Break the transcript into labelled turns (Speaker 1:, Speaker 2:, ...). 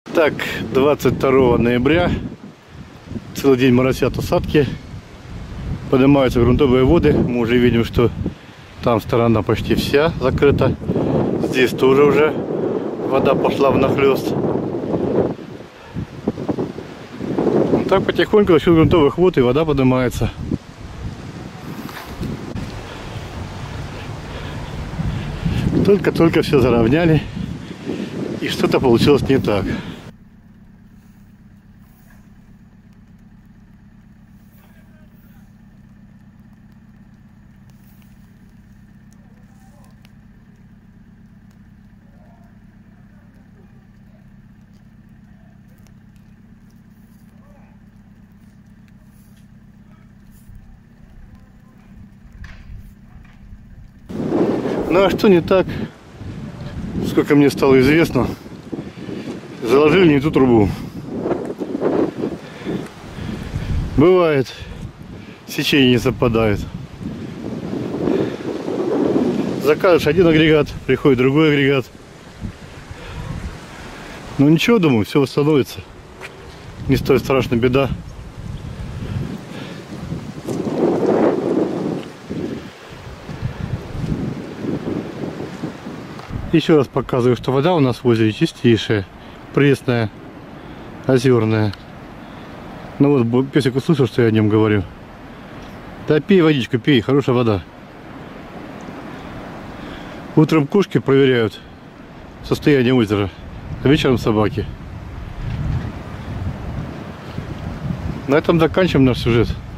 Speaker 1: Так, 22 ноября, целый день моросят осадки, поднимаются грунтовые воды. Мы уже видим, что там сторона почти вся закрыта. Здесь тоже уже вода пошла внахлёст. Вот так потихоньку за счет грунтовых вод и вода поднимается. Только-только все заровняли, и что-то получилось не так. Ну а что не так? Сколько мне стало известно, заложили не ту трубу. Бывает, сечение не совпадает. Закажешь один агрегат, приходит другой агрегат. Ну ничего, думаю, все восстановится. Не стоит страшная беда. Еще раз показываю, что вода у нас в озере чистейшая, пресная, озерная. Ну вот песик услышал, что я о нем говорю. Да пей водичку, пей, хорошая вода. Утром кошки проверяют состояние озера, а вечером собаки. На этом заканчиваем наш сюжет.